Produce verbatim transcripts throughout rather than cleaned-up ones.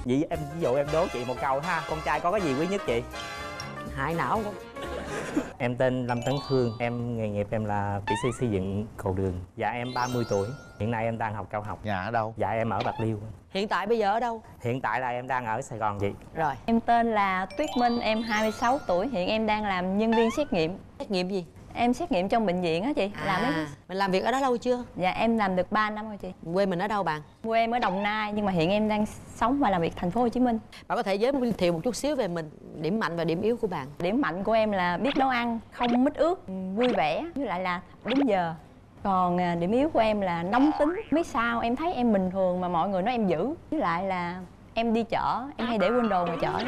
Vậy em ví dụ em đố chị một câu ha, con trai có cái gì quý nhất chị? Hại não không? Em tên Lâm Tấn Khương, em nghề nghiệp em là kỹ sư xây dựng cầu đường. Dạ em ba mươi tuổi, hiện nay em đang học cao học. Nhà ở đâu? Dạ em ở Bạc Liêu. Hiện tại bây giờ ở đâu? Hiện tại là em đang ở Sài Gòn chị. Rồi. Em tên là Tuyết Minh, em hai mươi sáu tuổi, hiện em đang làm nhân viên xét nghiệm. Xét nghiệm gì? Em xét nghiệm trong bệnh viện á chị. À, làm mấy... mình làm việc ở đó lâu chưa? Dạ em làm được ba năm rồi chị. Quê mình ở đâu bạn? Quê em ở Đồng Nai nhưng mà hiện em đang sống và làm việc thành phố Hồ Chí Minh. Bạn có thể giới thiệu một chút xíu về mình, điểm mạnh và điểm yếu của bạn. Điểm mạnh của em là biết nấu ăn, không mít ướt, vui vẻ, với lại là đúng giờ. Còn à, điểm yếu của em là nóng tính. Biết sao em thấy em bình thường mà mọi người nói em dữ. Với lại là em đi chợ, em hay để quên đồ ngoài chợ.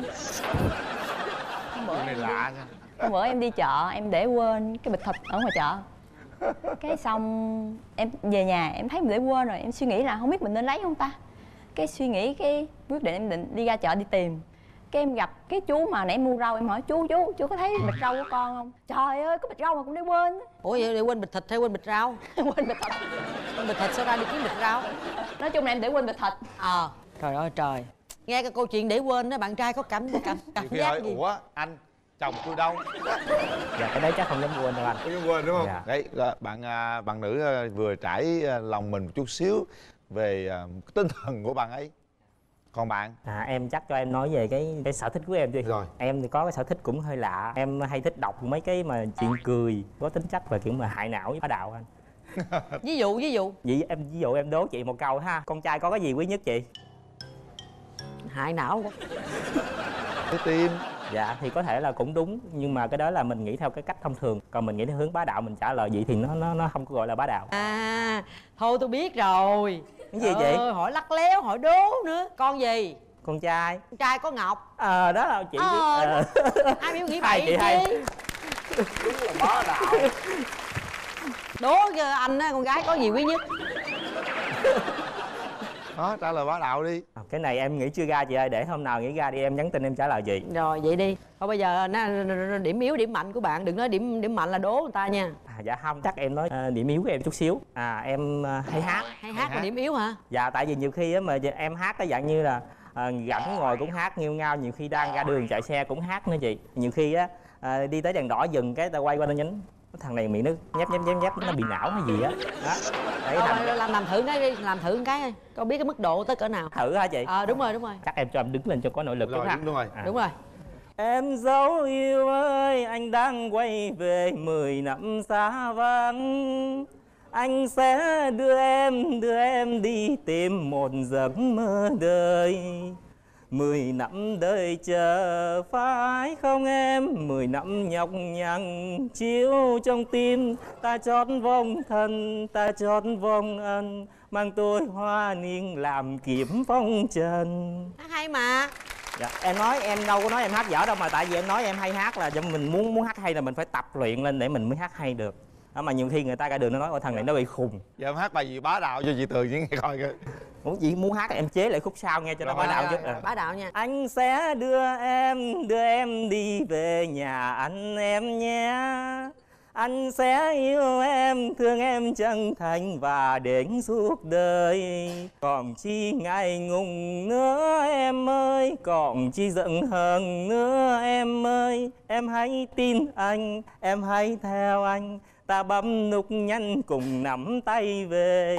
Cái này lạ nha. Hôm bữa em đi chợ, em để quên cái bịch thịt ở ngoài chợ. Cái xong em về nhà em thấy mình để quên rồi, em suy nghĩ là không biết mình nên lấy không ta. Cái suy nghĩ cái quyết định em định đi ra chợ đi tìm. Cái em gặp cái chú mà nãy mua rau, em hỏi chú chú chú có thấy bịch rau của con không? Trời ơi, có bịch rau mà cũng để quên. Ủa vậy để quên bịch thịt hay quên bịch rau? Quên bịch thịt. Quên bịch thịt sao ra đi kiếm bịch rau? Nói chung là em để quên bịch thịt. Ờ. À, trời ơi trời. Nghe cái câu chuyện để quên đó, bạn trai có cảm cảm cảm Khi giác hỏi, gì? ủa anh chồng tôi đâu? Dạ cái đấy chắc không dám quên đâu anh. Không dám quên đúng không? Dạ. Đấy, bạn bạn nữ vừa trải lòng mình một chút xíu về tinh thần của bạn ấy. Còn bạn? À em chắc cho em nói về cái cái sở thích của em đi. Rồi. Em thì có cái sở thích cũng hơi lạ. Em hay thích đọc mấy cái mà chuyện cười, có tính chất và kiểu mà hại não với bá đạo anh. Ví dụ ví dụ. Vậy em ví dụ em đố chị một câu ha. Con trai có cái gì quý nhất chị? Hại não quá. Cái tim. Dạ thì có thể là cũng đúng, nhưng mà cái đó là mình nghĩ theo cái cách thông thường, còn mình nghĩ theo hướng bá đạo mình trả lời vậy thì nó nó nó không có gọi là bá đạo. À thôi tôi biết rồi. Cái gì Trời chị? ơi, hỏi lắc léo, hỏi đố nữa. Con gì? Con trai. Con trai có ngọc. Ờ à, đó là chị Ờ, biết. Ờ. Ai biểu nghĩ Hai vậy chị hay. Đúng là bá đạo. Đố cho anh á, con gái có gì quý nhất? Đó, trả lời bá đạo đi. À, cái này em nghĩ chưa ra chị ơi, để hôm nào nghĩ ra đi em nhắn tin em trả lời chị. Rồi vậy đi. Thôi bây giờ nó, điểm yếu điểm mạnh của bạn, đừng nói điểm điểm mạnh là đố người ta nha. À, dạ không, chắc em nói uh, điểm yếu của em chút xíu. À em uh, hay hát. Hay hát là điểm yếu hả? Dạ tại vì nhiều khi á mà em hát cái dạng như là uh, rảnh ngồi cũng hát nghêu ngao, nhiều khi đang ra đường chạy xe cũng hát nữa chị. Nhiều khi á uh, đi tới đèn đỏ dừng cái ta quay qua ta nhính, thằng này miệng nó nhép nhép nhép nhép nó bị não hay gì á. Đó. Đấy, Thôi, thành... làm làm thử cái đi, làm thử một cái đi. Con biết cái mức độ tới cỡ nào. Thử hả chị? Ờ à, đúng rồi đúng rồi. Chắc em cho em đứng lên cho có nội lực. Rồi, đúng, đúng rồi. À. Đúng rồi. Em dấu yêu ơi, anh đang quay về mười năm xa vắng. Anh sẽ đưa em, đưa em đi tìm một giấc mơ đời. Mười năm đời chờ phải không em? Mười năm nhọc nhằn chiếu trong tim. Ta chót vong thân, ta chót vong ân, mang tôi hoa niên làm kiếm phong trần. Hát hay mà. Dạ, em nói em đâu có nói em hát dở đâu, mà tại vì em nói em hay hát là cho mình muốn muốn hát hay là mình phải tập luyện lên để mình mới hát hay được. Đó, mà nhiều khi người ta ra đường nó nói ôi thằng này nó bị khùng. Giờ em hát bài gì bá đạo cho chị Tường chứ nghe coi coi. Muốn chị muốn hát em chế lại khúc sau nghe cho nó bá đạo chút. À. Bá đạo nha. Anh sẽ đưa em, đưa em đi về nhà anh em nhé. Anh sẽ yêu em, thương em chân thành và đến suốt đời. Còn chi ngại ngùng nữa em ơi, còn chi giận hờn nữa em ơi. Em hãy tin anh, em hãy theo anh, ta bấm nút nhanh cùng nắm tay về.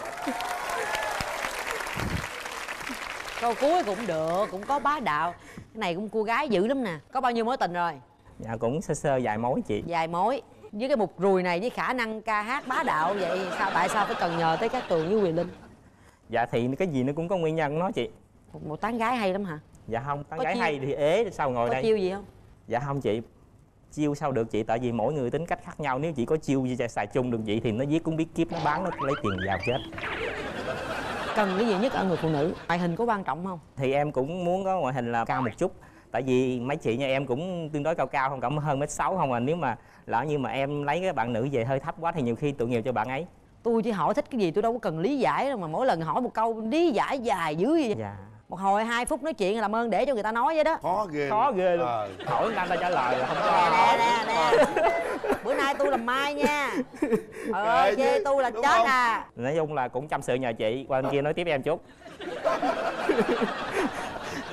Câu cuối cũng được, cũng có bá đạo. Cái này cũng cô gái dữ lắm nè. Có bao nhiêu mối tình rồi? Dạ cũng sơ sơ vài mối chị. Vài mối. Với cái mục rùi này với khả năng ca hát bá đạo vậy sao, tại sao phải cần nhờ tới Cát Tường với Quyền Linh? Dạ thì cái gì nó cũng có nguyên nhân của nó chị. Một, một tán gái hay lắm hả? Dạ không, tán Có gái chiêu. hay thì ế sao ngồi Có đây. chiêu gì không? Dạ không chị. Chiêu sao được chị, tại vì mỗi người tính cách khác nhau. Nếu chị có chiêu gì xài chung được vậy thì nó viết cũng biết kiếp nó bán nó lấy tiền vào chết. Cần cái gì nhất ở người phụ nữ? Ngoại hình có quan trọng không? Thì em cũng muốn có ngoại hình là cao một chút. Tại vì mấy chị nhà em cũng tương đối cao cao, không cảm hơn mét sáu không à. Nếu mà lỡ như mà em lấy cái bạn nữ về hơi thấp quá thì nhiều khi tội nghiệp cho bạn ấy. Tôi chỉ hỏi thích cái gì, tôi đâu có cần lý giải đâu, mà mỗi lần hỏi một câu lý giải dài dữ vậy. Dạ. Một hồi hai phút nói chuyện làm ơn để cho người ta nói vậy đó. Khó ghê. Khó ghê luôn. Ờ. Hỏi người ta ta trả lời là không có. Nè nè nè. Bữa nay tôi làm mai nha. Trời ơi, chê tôi là chết không? à. Nói chung là cũng chăm sự nhờ chị. Qua bên kia nói tiếp em chút.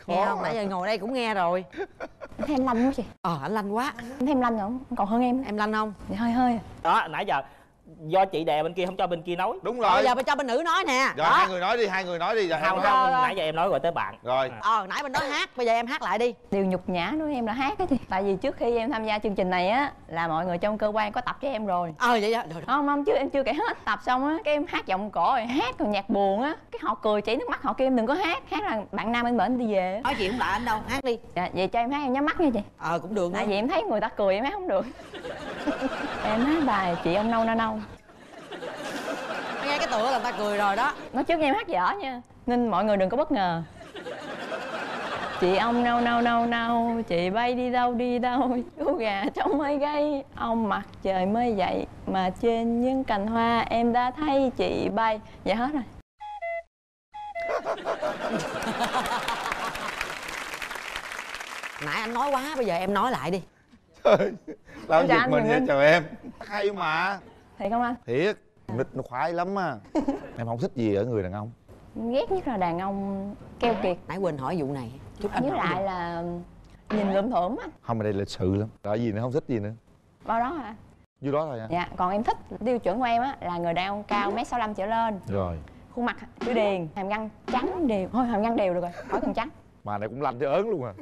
Nghe không? Nãy giờ ngồi đây cũng nghe rồi. Em thấy em lanh quá chị. Ờ anh lanh quá. Em thấy em lanh không? Còn hơn em. Em lanh không? Dạ hơi hơi. Đó, nãy giờ do chị đè bên kia không cho bên kia nói. Đúng Rồi rồi. giờ phải cho bên nữ nói nè. Rồi hai người nói đi, hai người nói đi. Giờ Không, em nói. không, nãy giờ em nói rồi tới bạn. Rồi. Ờ nãy bên đó hát, bây giờ em hát lại đi. Điều nhục nhã đối với em là hát á chị. Tại vì trước khi em tham gia chương trình này á là mọi người trong cơ quan có tập với em rồi. Ờ vậy đó. Được, được. Không không chứ em chưa kể hết. Tập xong á cái em hát giọng cổ rồi hát còn nhạc buồn á, cái họ cười chảy nước mắt, họ kêu em đừng có hát, hát là bạn nam bên bển đi về. Nói chuyện không lại anh đâu, hát đi. Dạ vậy cho em hát em nhắm mắt nha chị. Ờ cũng được. Tại vì em thấy người ta cười em hát không được. Em hát bài chị ông nâu nâu nâu. Nghe cái tựa là người ta cười rồi đó. Nói trước em hát dở nha, nên mọi người đừng có bất ngờ. Chị ông nâu nâu nâu nâu, chị bay đi đâu đi đâu, chú gà trong mây gây, ông mặt trời mới dậy mà trên những cành hoa em đã thấy chị bay. Dạ hết rồi. Nãy anh nói quá, bây giờ em nói lại đi. Trời, làm Em giật chào anh mình Huyền vậy Linh. chào em. Hay mà. Thiệt không anh? Thiệt, nít nó khoái lắm á. Em không thích gì ở người đàn ông? Em ghét nhất là đàn ông keo kiệt. Nãy quên hỏi vụ này. Chút anh Với hỏi lại đi. là nhìn lượm thượm á. Không, ở đây lịch sự lắm. Rồi gì nữa, không thích gì nữa? Bao đó hả? Nhiêu đó thôi hả? Dạ, còn em thích tiêu chuẩn của em á là người đàn ông cao mét sáu lăm trở lên, Rồi. khuôn mặt chữ điền, hàm răng trắng đều. Thôi hàm răng đều được rồi, khỏi cần trắng. Mà này cũng lanh chứ ớn luôn à.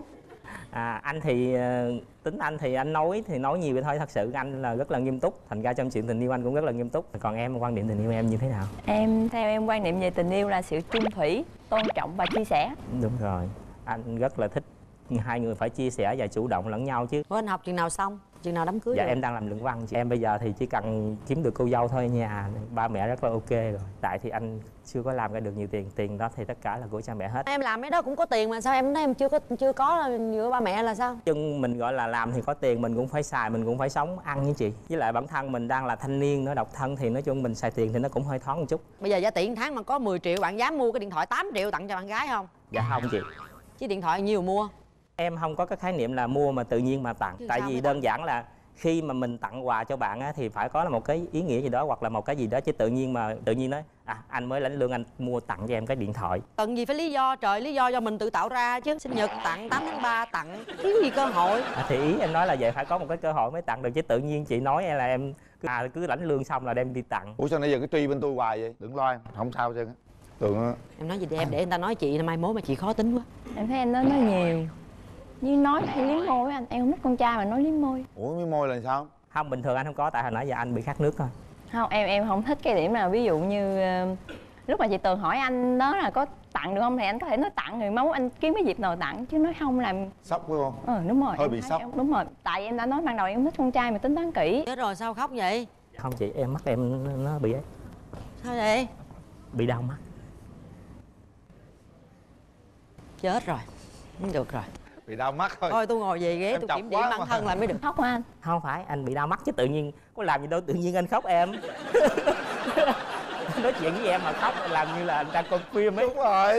À, anh thì ờ, tính anh thì anh nói thì nói nhiều vậy thôi, thật sự anh là rất là nghiêm túc, thành ra trong chuyện tình yêu anh cũng rất là nghiêm túc. Còn em, quan điểm tình yêu em như thế nào? Em theo em quan niệm về tình yêu là sự chung thủy, tôn trọng và chia sẻ. Đúng rồi, anh rất là thích hai người phải chia sẻ và chủ động lẫn nhau chứ. Ủa anh học chừng nào xong? Chừng nào đám cưới Dạ rồi? em đang làm luận văn chị. Em bây giờ thì chỉ cần kiếm được cô dâu thôi ở nhà, ba mẹ rất là ok rồi. Tại thì anh chưa có làm ra được nhiều tiền, tiền đó thì tất cả là của cha mẹ hết. Em làm mấy đó cũng có tiền mà sao em nói em chưa có chưa có giữa ba mẹ là sao? Chân mình gọi là làm thì có tiền, mình cũng phải xài, mình cũng phải sống ăn với chị. Với lại bản thân mình đang là thanh niên nữa, độc thân thì nói chung mình xài tiền thì nó cũng hơi thoáng một chút. Bây giờ giá tiền tháng mà có mười triệu bạn dám mua cái điện thoại tám triệu tặng cho bạn gái không? Dạ không chị. Chứ điện thoại nhiều mua. Em không có cái khái niệm là mua mà tự nhiên mà tặng. Chứ Tại sao vì mới đơn tặng? giản là khi mà mình tặng quà cho bạn á, thì phải có là một cái ý nghĩa gì đó hoặc là một cái gì đó, chứ tự nhiên mà tự nhiên nói à anh mới lãnh lương anh mua tặng cho em cái điện thoại. Cần gì phải lý do, trời, lý do do mình tự tạo ra chứ. Sinh nhật tặng, tám tháng ba tặng, thiếu gì cơ hội. À, thì ý em nói là vậy, phải có một cái cơ hội mới tặng được, chứ tự nhiên chị nói là em cứ, à, cứ lãnh lương xong là đem đi tặng. Ủa sao nãy giờ cái truy bên tôi hoài vậy? Đừng lo em, không sao hết trơn á. Tưởng á. Em nói gì để em để người ta nói chị là mai mối mà chị khó tính quá. Em thấy anh nói nói nhiều, như nói hay liếm môi á anh. Em không thích con trai mà nói liếm môi. Ủa miếng môi là sao? Không, bình thường anh không có, tại hồi nãy giờ anh bị khát nước thôi. Không, em em không thích cái điểm nào ví dụ như ờ, lúc mà chị Tường hỏi anh đó là có tặng được không thì anh có thể nói tặng, rồi máu anh kiếm cái dịp nào tặng, chứ nói không làm. Sốc phải không? Ờ đúng rồi. Hơi em bị thấy sốc. em- Đúng rồi, tại em đã nói ban đầu em không thích con trai mà tính toán kỹ. Chết rồi sao khóc vậy? Không chị, em mắt em nó- nó bị ấy, Sao vậy? bị đau mắt. Chết rồi. Không được rồi. Bị đau mắt thôi. Thôi tôi ngồi về ghế Em tôi chọc kiểm điểm quá bản mà. thân lại mới được. Khóc hả anh? Không phải, anh bị đau mắt chứ tự nhiên có làm gì đâu tự nhiên anh khóc em. Nói chuyện với em mà khóc làm như là anh đang coi phim ấy. Đúng rồi.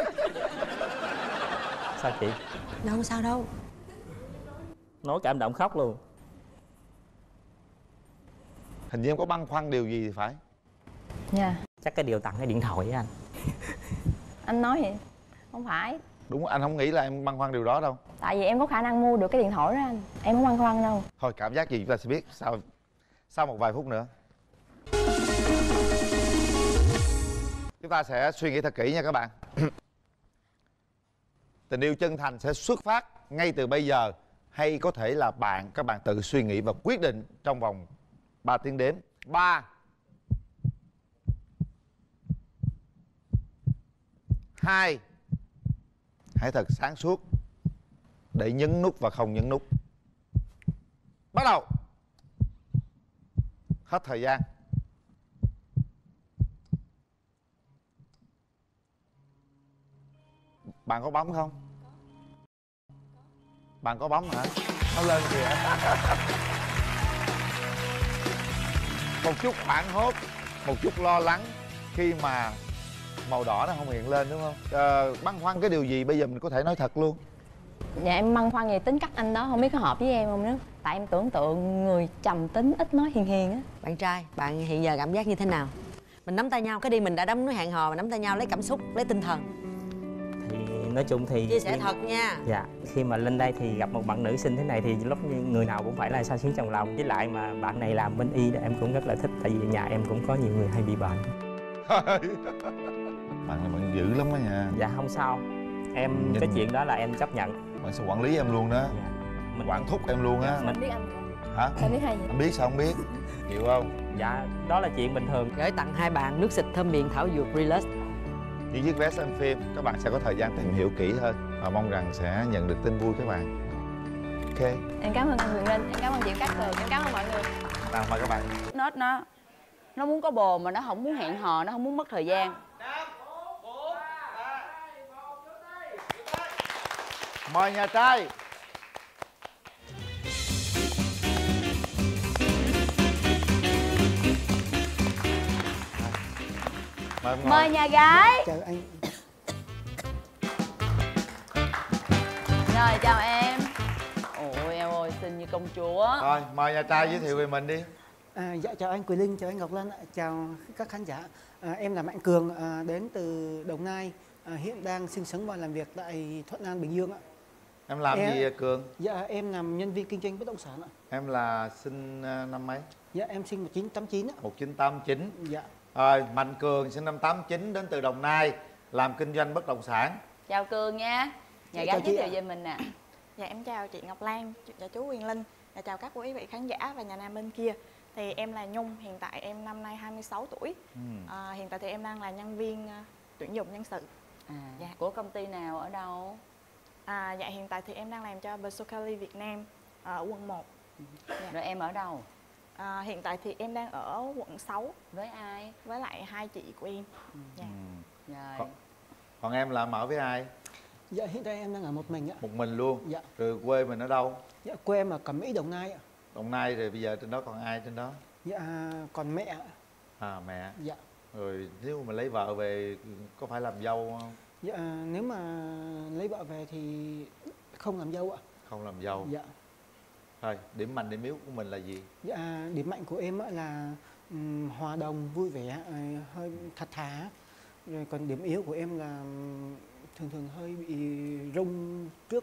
Sao chị? Đâu sao đâu. Nói cảm động khóc luôn. Hình như em có băn khoăn điều gì thì phải. Dạ. Chắc cái điều tặng cái điện thoại với anh. Anh nói vậy. Không phải. Đúng, anh không nghĩ là em băn khoăn điều đó đâu. Tại vì em có khả năng mua được cái điện thoại đó anh. Em không băn khoăn đâu. Thôi cảm giác gì chúng ta sẽ biết sau sau một vài phút nữa. Chúng ta sẽ suy nghĩ thật kỹ nha các bạn. Tình yêu chân thành sẽ xuất phát ngay từ bây giờ, hay có thể là bạn các bạn tự suy nghĩ và quyết định trong vòng ba tiếng đếm. Ba, hai, hãy thật sáng suốt để nhấn nút và không nhấn nút. Bắt đầu. Hết thời gian. Bạn có bấm không? Bạn có bấm hả? Nó lên kìa. Một chút hoảng hốt, một chút lo lắng khi mà màu đỏ nó không hiện lên đúng không? Ờ, băn khoăn cái điều gì bây giờ mình có thể nói thật luôn. Dạ em băn khoăn về tính cách anh đó, không biết có hợp với em không nữa. Tại em tưởng tượng người trầm tính, ít nói hiền hiền á. Bạn trai, bạn hiện giờ cảm giác như thế nào? Mình nắm tay nhau cái đi, mình đã đắm núi hẹn hò, mình nắm tay nhau lấy cảm xúc, lấy tinh thần. Thì nói chung thì chia sẻ khi- thật nha. Dạ, khi mà lên đây thì gặp một bạn nữ xinh thế này thì lúc như người nào cũng phải là sao xuyến trong lòng. Với lại mà bạn này làm bên y em cũng rất là thích, tại vì nhà em cũng có nhiều người hay bị bệnh. Bạn này bạn dữ lắm á nha. Dạ không sao, em Nhưng- cái chuyện đó là em chấp nhận. Bạn sẽ quản lý em luôn đó. Dạ. Mình, Quản thúc em luôn á. mình, biết anh Hả? em biết hay gì? Anh biết sao không biết? Chịu không? dạ, đó là chuyện bình thường. Gửi tặng hai bạn nước xịt thơm miệng thảo dược Relax. Những chiếc vé xem phim các bạn sẽ có thời gian tìm hiểu kỹ hơn và mong rằng sẽ nhận được tin vui các bạn. Ok. Em cảm ơn anh Quyền Linh, em cảm ơn chị Cát Tường, em cảm ơn mọi người. Nào mời các bạn. Nết nó nó muốn có bồ mà nó không muốn hẹn hò, nó không muốn mất thời gian. Mời nhà trai. Mời em ngồi. Mời nhà gái. Chào anh. Rồi chào em. Ôi em ơi, xinh như công chúa. Rồi mời nhà trai giới thiệu về mình đi. À, dạ chào anh Quỳ Linh, chào anh Ngọc Lan, ạ. Chào các khán giả. À, em là Mạnh Cường, à, đến từ Đồng Nai, à, hiện đang sinh sống và làm việc tại Thuận An, Bình Dương ạ. Em làm Em- gì vậy Cường? Dạ em làm nhân viên kinh doanh bất động sản ạ. Em là sinh ờ, năm mấy? Dạ em sinh một chín tám chín ạ. một chín tám chín. Dạ. Rồi Mạnh Cường sinh năm tám chín, đến từ Đồng Nai, làm kinh doanh bất động sản. Chào Cường nha. Nhà Dạ, gái chào giới chị thiệu ạ. về mình nè. Dạ em chào chị Ngọc Lan và chú Quyền Linh. Và chào các quý vị khán giả và nhà nam bên kia. Thì em là Nhung, hiện tại em năm nay hai mươi sáu tuổi. Ừ. À, hiện tại thì em đang là nhân viên à, tuyển dụng nhân sự. À, Dạ. của công ty nào ở đâu? À, dạ hiện tại thì em đang làm cho Bersocali Việt Nam ở quận một. Rồi em ở đâu? À, hiện tại thì em đang ở quận sáu Với ai? với lại hai chị của em. Dạ. Ừ. Rồi. Còn- Còn em làm ở với ai? Dạ hiện tại em đang ở một mình ạ. Một mình luôn? Dạ. Rồi quê mình ở đâu? Dạ quê em ở Cẩm Mỹ, Đồng Nai ạ. Đồng Nai. Rồi bây giờ trên đó còn ai trên đó? Dạ còn mẹ ạ. À mẹ. Dạ. Rồi nếu mà lấy vợ về có phải làm dâu không? Dạ nếu mà lấy vợ về thì không làm dâu ạ. Không làm dâu. Dạ. Rồi điểm mạnh điểm yếu của mình là gì? Dạ, điểm mạnh của em á là ừm, hòa đồng, vui vẻ, ờ, hơi thật thà. Rồi còn điểm yếu của em là ừm, thường thường hơi bị rung trước,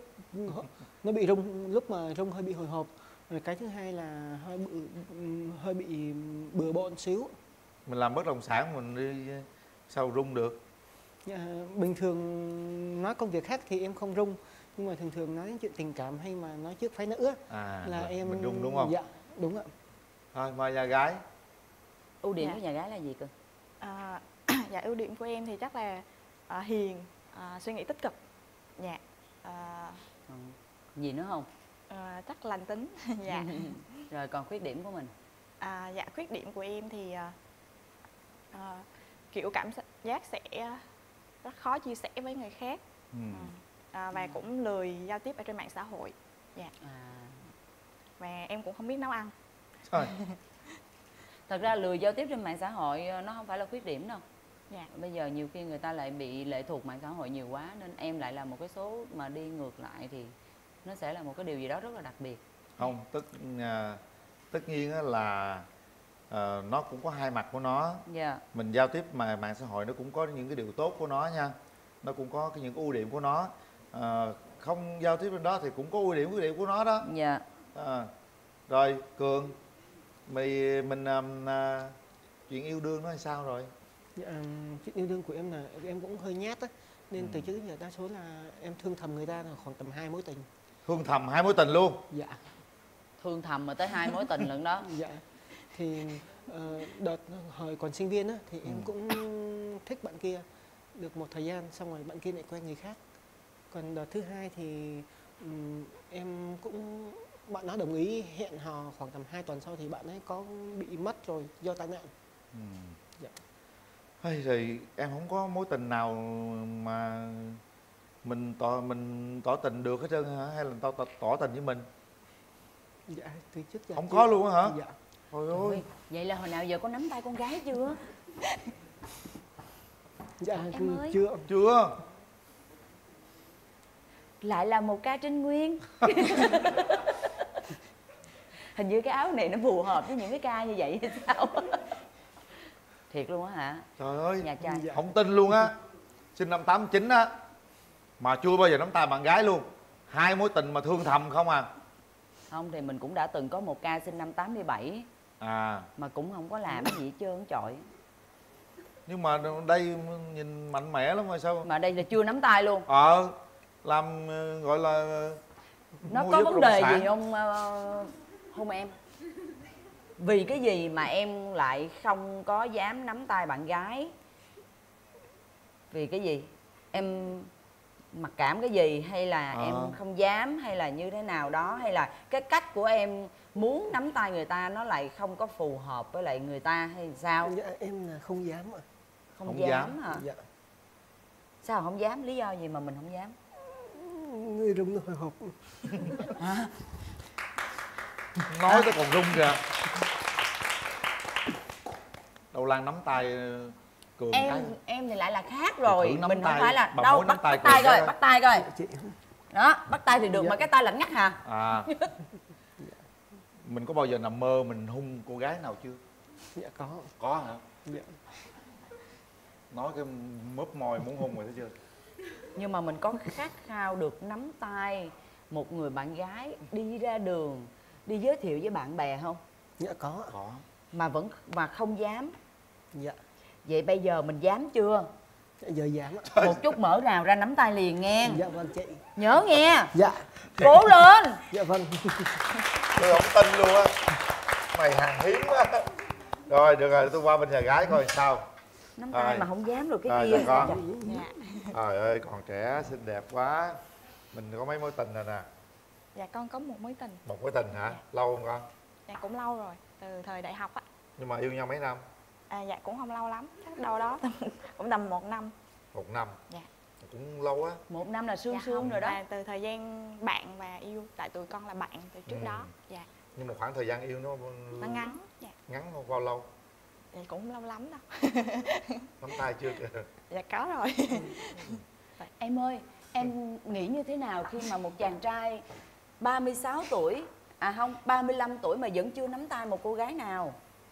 nó bị rung lúc mà rung hơi bị hồi hộp. Rồi cái thứ hai là hơi bị, ừm, hơi bị bừa bộn xíu. Mình làm bất động sản mình đi sao rung được? Dạ, bình thường nói công việc khác thì em không rung, nhưng mà thường thường nói chuyện tình cảm hay mà nói trước phái nữ á, À là rồi, em mình rung đúng không? Dạ đúng ạ. Thôi mời nhà gái. Ưu điểm Dạ. của nhà gái là gì Cường? À, dạ ưu điểm của em thì chắc là à, hiền, à, suy nghĩ tích cực. Dạ. À, Ừ. Gì nữa không? à, chắc lành tính. Dạ. Rồi còn khuyết điểm của mình? À, dạ khuyết điểm của em thì à, à, kiểu cảm giác sẽ rất khó chia sẻ với người khác. Ừ. À, và cũng lười giao tiếp ở trên mạng xã hội. Dạ. À, Và em cũng không biết nấu ăn. Thôi. thật ra lười giao tiếp trên mạng xã hội nó không phải là khuyết điểm đâu. Dạ. Bây giờ nhiều khi người ta lại bị lệ thuộc mạng xã hội nhiều quá, nên em lại là một cái số mà đi ngược lại thì nó sẽ là một cái điều gì đó rất là đặc biệt. Không, tất à, tất nhiên á là à, nó cũng có hai mặt của nó. Dạ. Mình giao tiếp mà mạng xã hội nó cũng có những cái điều tốt của nó nha, nó cũng có cái những cái ưu điểm của nó. À, không giao tiếp bên đó thì cũng có ưu điểm ưu điểm của nó đó. Dạ. À, rồi Cường, mày mình um, à, chuyện yêu đương nó là sao rồi? Dạ, chuyện yêu đương của em là em cũng hơi nhát á, nên Ừ. từ trước đến giờ đa số là em thương thầm người ta là khoảng tầm hai mối tình. Thương thầm hai mối tình luôn? Dạ. Thương thầm mà tới hai mối tình lận đó. Dạ. Thì ờ, đợt hồi còn sinh viên á thì em Ừ. cũng thích bạn kia được một thời gian, xong rồi bạn kia lại quen người khác. Còn đợt thứ hai thì ừm, em cũng bạn nó đồng ý hẹn hò, khoảng tầm hai tuần sau thì bạn ấy có bị mất rồi do tai nạn. Ừ. Dạ. Hay rồi em không có mối tình nào mà mình tỏ mình tỏ tình được hết trơn hả, hay là tỏ, tỏ, tỏ tình với mình? Dạ, từ trước giờ Không chưa. có luôn á hả? Dạ. Thôi Ôi, ôi. vậy là hồi nào giờ có nắm tay con gái chưa? Dạ, Em ơi. chưa. Chưa. Lại là một ca trinh nguyên. Hình như cái áo này nó phù hợp với những cái ca như vậy hay sao? Thiệt luôn á hả? Trời ơi, Nhà trai. Dạ. không tin luôn á. Sinh năm tám chín á. Mà chưa bao giờ nắm tay bạn gái luôn. Hai mối tình mà thương thầm không à? Không thì mình cũng đã từng có một ca sinh năm tám mươi bảy À. mà cũng không có làm cái gì hết trơn trọi. Nhưng mà đây nhìn mạnh mẽ lắm mà sao? Mà đây là chưa nắm tay luôn. Ờ làm gọi là Nó mua có giúp vấn bất đề động sản. gì không uh, không em? Vì cái gì mà em lại không có dám nắm tay bạn gái? Vì cái gì? Em mặc cảm cái gì, hay là À. em không dám, hay là như thế nào đó, hay là cái cách của em muốn nắm tay người ta nó lại không có phù hợp với lại người ta hay sao? Dạ, em là không dám ạ. Không, Không dám, dám. hả? Dạ. Sao không dám? Lý do gì mà mình không dám? Người rung nó hồi hộp. Nói tới còn rung kìa. Đâu Lan nắm tay Cường Em cái. em thì lại là khác rồi. thử nắm Mình tay, không phải là bà đâu mối nắm bắt, tay bắt tay Cường coi, cái. bắt tay coi. Chị. Đó, bắt tay thì được Dạ. mà cái tay lạnh ngắt hả? À. Mình có bao giờ nằm mơ mình hung cô gái nào chưa? Dạ có. Có hả? Dạ. Nói cái mớp môi muốn hung rồi thấy chưa? Nhưng mà mình có khát khao được nắm tay một người bạn gái đi ra đường, đi giới thiệu với bạn bè không? Dạ có. Có. Mà vẫn mà không dám. Dạ. Vậy bây giờ mình dám chưa? Dạ, giờ dám ạ. Một chút mở rào ra nắm tay liền nghe. Dạ vâng chị. Nhớ nghe. Dạ. Cố lên. Dạ vâng. Tôi không tin luôn á. Mày hàng hiếm quá. Rồi được rồi, tôi qua bên nhà gái coi sao. Nắm tay Rồi. mà không dám được cái Rồi, kia. chào con. Sao Dạ. Trời ơi còn trẻ xinh đẹp quá. Mình có mấy mối tình rồi nè. Dạ con có một mối tình. Một mối tình hả? Lâu không con? Dạ cũng lâu rồi, từ thời đại học á. Nhưng mà yêu nhau mấy năm? À, dạ cũng không lâu lắm, chắc đâu đó cũng tầm một năm. Một năm. Dạ. Cũng lâu á. Một năm là sương Dạ sương không, rồi đó. là từ thời gian bạn và yêu, tại tụi con là bạn từ trước Ừ. đó. Dạ. Nhưng mà khoảng thời gian yêu nó Nó ngắn. Dạ. ngắn không? Bao lâu? Dạ cũng không lâu lắm đâu. Nắm tay chưa kìa? Dạ có rồi. Em ơi, em nghĩ như thế nào khi mà một chàng trai ba mươi sáu tuổi, à không, ba mươi lăm tuổi mà vẫn chưa nắm tay một cô gái nào?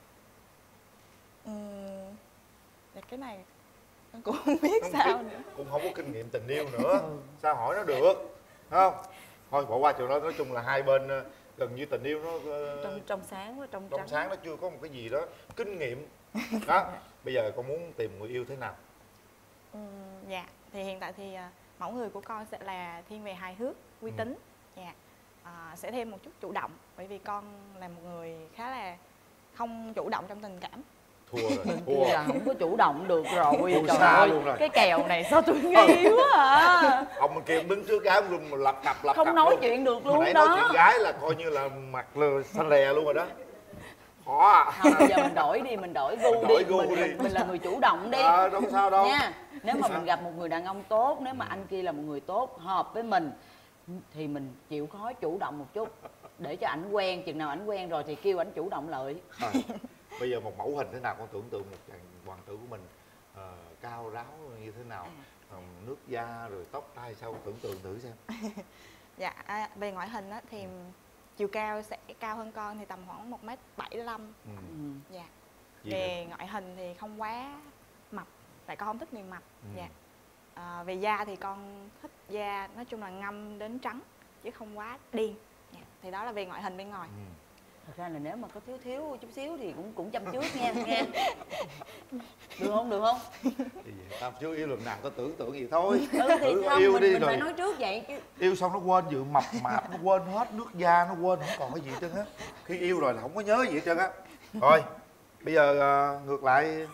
Ừm, dạ cái này con cũng không biết Không sao biết, nữa. cũng không có kinh nghiệm tình yêu nữa. Sao hỏi nó được? Không? Thôi bỏ qua chuyện đó. Nói chung là hai bên ờ, gần như tình yêu nó ờ, Trong trong sáng với trong trong trắng. sáng, nó chưa có một cái gì đó kinh nghiệm đó. Bây giờ con muốn tìm người yêu thế nào? Ừm, dạ thì hiện tại thì à, mẫu người của con sẽ là thiên về hài hước, uy Ừ. tín. Dạ. À, sẽ thêm một chút chủ động, bởi vì con là một người khá là không chủ động trong tình cảm. Thua rồi, Kia thua. là không có chủ động được rồi. Thua Trời xa ơi, luôn rồi. cái kèo này sao tôi nghi quá à. Ông bên kia ông đứng trước gái ông luôn mà lập cặp lập Không cặp nói luôn. chuyện được Mà luôn nãy đó. nói chuyện gái là coi như là mặt là xanh lè luôn rồi đó. Khó à. Thôi bây giờ mình đổi đi, mình đổi gu Mình đổi đi. gu mình, đi. Mình, mình là người chủ động đi. À, đâu có sao đâu. Nha. Nếu mà mình gặp một người đàn ông tốt, nếu mà anh kia là một người tốt, hợp với mình, thì mình chịu khó chủ động một chút để cho ảnh quen. Chừng nào ảnh quen rồi thì kêu ảnh chủ động lại. À, bây giờ một mẫu hình thế nào con tưởng tượng một chàng hoàng tử của mình ờ, cao ráo như thế nào, Ờ, nước da rồi tóc tai sao, tưởng tượng thử xem. Dạ à, về ngoại hình á, thì chiều cao sẽ cao hơn con thì tầm khoảng một mét bảy mươi lăm. Ừ. Ừ. Dạ. Gì Về ngoại hình thì không quá mập, tại con không thích người mập. Ừ. Dạ. À, về da thì con thích da nói chung là ngâm đến trắng chứ không quá đen. Dạ. Thì đó là về ngoại hình bên ngoài. Ừ. Thật ra là nếu mà có thiếu thiếu chút xíu thì cũng cũng chăm trước nha, nghe. Được không, được không? Thì vậy, tao chưa yêu lần nào tao tưởng tượng gì thôi. Ừ thì Thử không, yêu mình, đi mình rồi phải nói trước vậy chứ. yêu xong nó quên dự mập mạp, nó quên hết nước da, nó quên không còn cái gì hết trơn á. Khi yêu rồi là không có nhớ gì hết trơn á. Rồi bây giờ ờ, ngược lại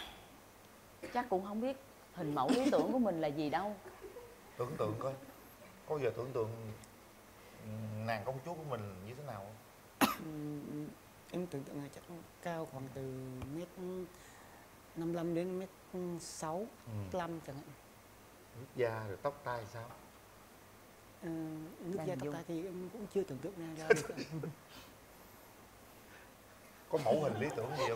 Chắc cũng không biết hình mẫu lý tưởng của mình là gì đâu. tưởng tượng coi, có giờ tưởng tượng ừ, nàng công chúa của mình như thế nào không? Ừm, em tưởng tượng là chắc cao khoảng từ mét năm mươi lăm đến mét sáu Ừ. lăm chẳng hạn. Nước da rồi tóc tai sao? Ờ, nước Đang da hình tóc dung. tai thì em cũng chưa tưởng tượng ra ra được. Có mẫu hình lý tưởng gì không?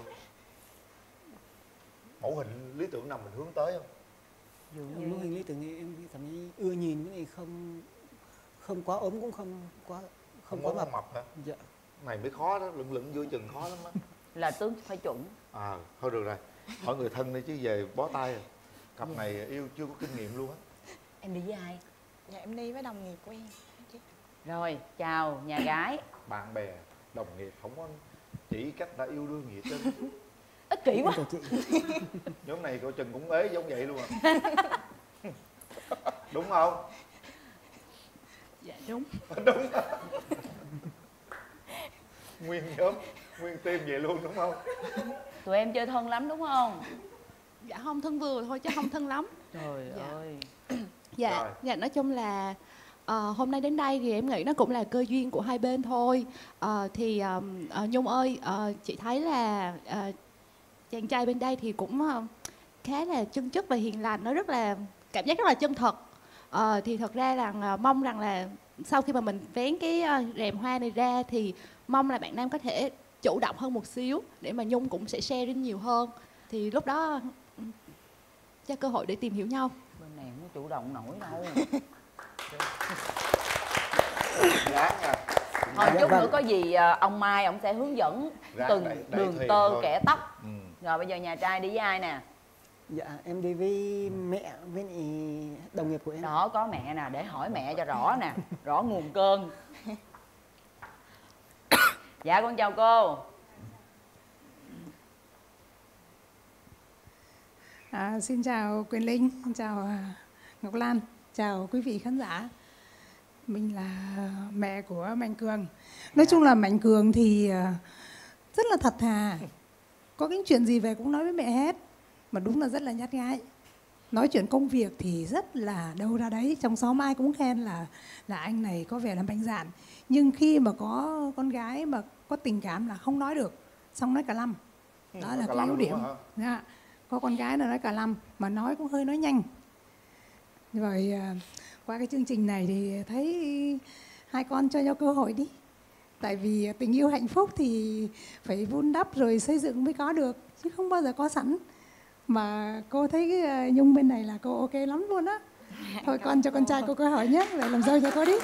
Mẫu hình lý tưởng nào mình hướng tới không? Ví dụ Mô như hình lý tưởng thì em cảm thấy ưa nhìn cái này, không không quá ốm cũng không quá không, Không quá có mập. mập hả? Dạ. Này mới khó đó, lửng lửng giữa chừng khó lắm á. là tướng phải chuẩn. À thôi được rồi, hỏi người thân đi chứ về bó tay rồi. Cặp này yêu chưa có kinh nghiệm luôn á. Em đi với ai? Dạ em đi với đồng nghiệp của em. Rồi, chào nhà gái. Bạn bè, đồng nghiệp không có chỉ cách ta yêu đương gì hết trơn. Ích kỷ quá. Nhóm này coi chừng cũng ế giống vậy luôn à. Đúng không? Dạ đúng. Đúng. Nguyên nhóm, nguyên team vậy luôn đúng không? Tụi em chơi thân lắm đúng không? Dạ không, thân vừa thôi chứ không thân lắm. Trời Dạ. ơi. Dạ, Rồi. dạ nói chung là ờ, hôm nay đến đây thì em nghĩ nó cũng là cơ duyên của hai bên thôi. Ờ, thì ờm, ờ, Nhung ơi, ờ, chị thấy là ờ, chàng trai bên đây thì cũng ờ, khá là chân chất và hiền lành, nó rất là cảm giác rất là chân thật. Ờ, thì thật ra là ờ, mong rằng là sau khi mà mình vén cái ờ, rèm hoa này ra thì mong là bạn nam có thể chủ động hơn một xíu để mà Nhung cũng sẽ share đến nhiều hơn. Thì lúc đó ừ, cho cơ hội để tìm hiểu nhau. Bên này không có chủ động nổi đâu. Ráng nha. Thôi Dạ chút vâng. nữa có gì à, ông Mai ông sẽ hướng dẫn Ráng từng đẩy- đẩy đường thuyền tơ thôi. kẻ tóc. Ừ. Rồi bây giờ nhà trai đi với ai nè? Dạ em đi với mẹ với lại đồng nghiệp của em. Đó có mẹ nè, để hỏi mẹ cho rõ nè, rõ nguồn cơn. Dạ con chào cô. À, xin chào Quyền Linh, xin chào à, Ngọc Lan, chào quý vị khán giả. Mình là mẹ của Mạnh Cường. Nói chung là Mạnh Cường thì à, rất là thật thà. Có cái chuyện gì về cũng nói với mẹ hết. Mà đúng là rất là nhát gái. Nói chuyện công việc thì rất là đâu ra đấy. Trong xóm ai cũng khen là là anh này có vẻ là mạnh dạn. Nhưng khi mà có con gái mà có tình cảm là không nói được. Xong nói cả lăm. Đó Có là cả cái lăm yếu luôn điểm. á hả? Dạ. Có con gái là nói cả lăm mà nói cũng hơi nói nhanh. Rồi à, qua cái chương trình này thì thấy hai con cho nhau cơ hội đi. Tại vì tình yêu hạnh phúc thì phải vun đắp rồi xây dựng mới có được, chứ không bao giờ có sẵn. Mà cô thấy cái à, Nhung bên này là cô ok lắm luôn á. Thôi con cho con trai cô cơ hội nhé, vậy làm dâu cho cô đi.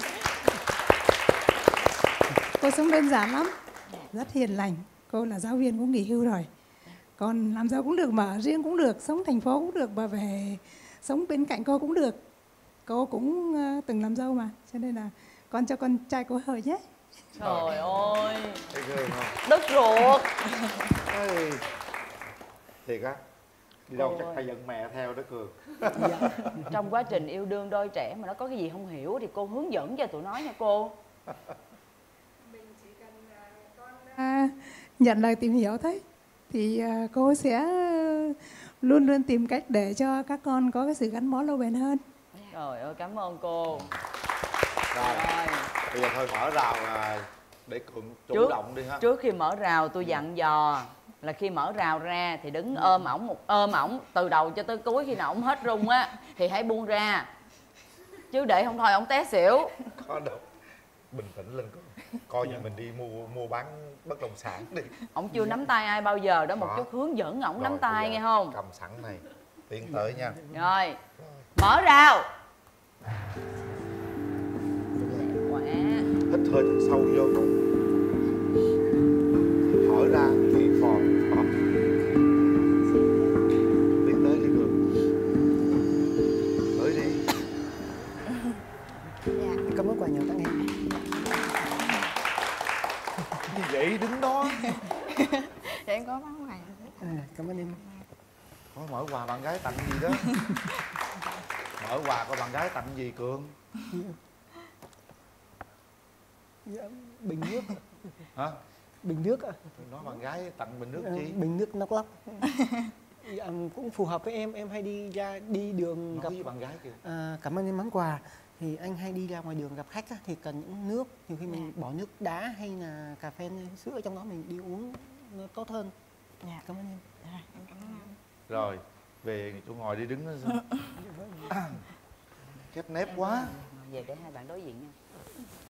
Cô sống đơn giản lắm, rất hiền lành. Cô là giáo viên cũng nghỉ hưu rồi. Còn làm dâu cũng được, mà ở riêng cũng được, sống thành phố cũng được, và về sống bên cạnh cô cũng được. Cô cũng uh, từng làm dâu mà, cho nên là con cho con trai cô hời nhé. Trời ơi, Thấy ghê không? đứt ruột. Ê, thiệt á. Đi đâu Ôi. chắc phải dẫn mẹ theo đó Cường. Trong quá trình yêu đương đôi trẻ mà nó có cái gì không hiểu thì cô hướng dẫn cho tụi nó nha cô. À, nhận lời tìm hiểu thôi thì à, cô sẽ luôn luôn tìm cách để cho các con có cái sự gắn bó lâu bền hơn. Trời ơi, cảm ơn cô. Rồi, Rồi, bây giờ thôi mở rào à, để Cường chủ Trước- động đi ha. trước khi mở rào tôi dặn dò là khi mở rào ra thì đứng ôm ổng một ôm ổng từ đầu cho tới cuối, khi nào ổng hết rung á thì hãy buông ra. Chứ để không thôi ổng té xỉu. Có đâu. Bình tĩnh lên Cường. Coi như mình đi mua mua bán bất động sản đi. Ổng chưa nắm tay ai bao giờ đó, một Đó. chút hướng dẫn ổng Rồi, nắm tay bây giờ nghe không? Cầm sẵn này. Tiến tới nha. Rồi, mở rào. Quá. Hít hơi thật sâu vô. Thở ra thì phòn bóp. Tiến tới đi Cường. Tới đi. Cảm ơn quà nhỏ tặng em. Như vậy đứng đó. Dạ em có bán quà. À, cảm ơn em. Có mở quà bạn gái tặng gì đó. Mở quà coi bạn gái tặng gì Cường. Dạ, bình nước. Hả? Bình nước ạ. Nói bạn gái tặng bình nước Ờ, chi? bình nước nóc lóc. Dạ, cũng phù hợp với em. Em hay đi ra đi đường Nói gặp với bạn gái kìa. à, cảm ơn em món quà. Thì anh hay đi ra ngoài đường gặp khách á, thì cần những nước, nhiều khi mình bỏ nước đá hay là cà phê sữa ở trong đó mình đi uống nó tốt hơn. Dạ. Cảm ơn em. Rồi, em cảm ơn anh. Rồi, về chỗ ngồi đi đứng đó. Khép nép quá. Về để hai bạn đối diện nha.